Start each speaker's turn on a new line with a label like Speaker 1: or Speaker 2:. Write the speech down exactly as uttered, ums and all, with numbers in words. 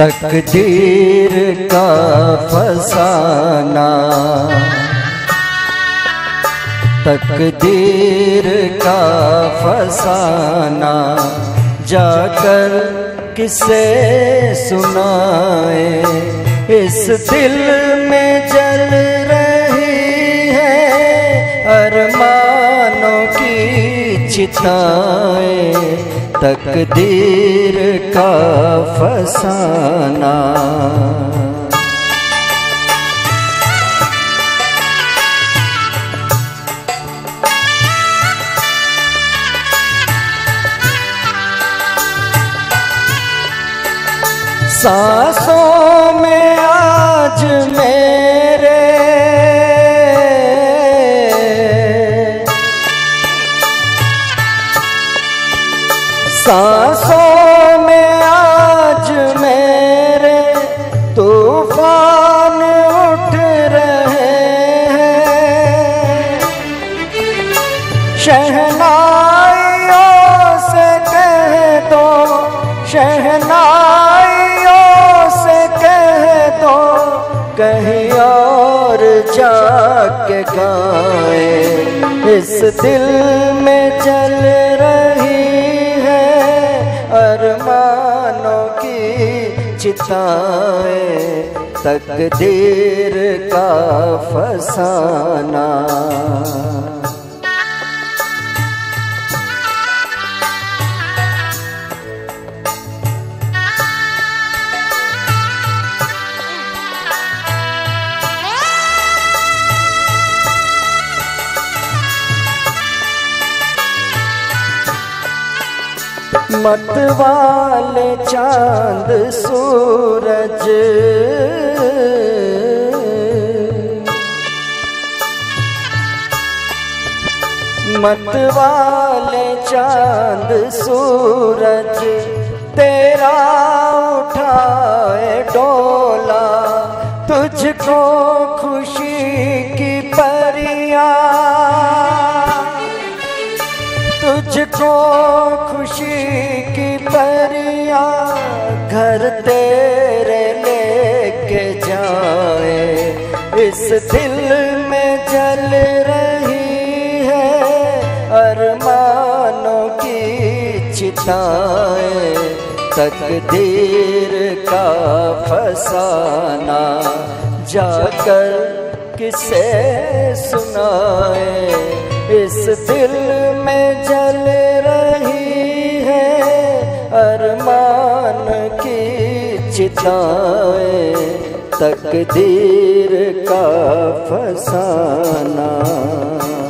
Speaker 1: तकदीर का फसाना, तकदीर का फसाना जाकर किसे सुनाए। इस दिल में जल रही है अरमानों की चिताएं, तकदीर का फसाना। सांसों में आज मेरे सांसों में आज मेरे तूफान उठ रहे हैं। शहनाइयों से कह दो, शहनाइयों से कह दो कहीं और जाके गाए। इस दिल में चल रही अरमानों की चिताएं, तकदीर का फसाना। मत वाले चांद सूरज, मत वाले चांद सूरज तेरा उठाए डोला। तुझको खुशी की परियां, तुझको खुशी की परियां घर तेरे लेके जाए। इस दिल में जल रही है अरमानों की चिताएं, तकदीर का फसाना जाकर किसे सुनाए। इस दिल में जल रही है अरमान की चिताएं, तकदीर का फसाना।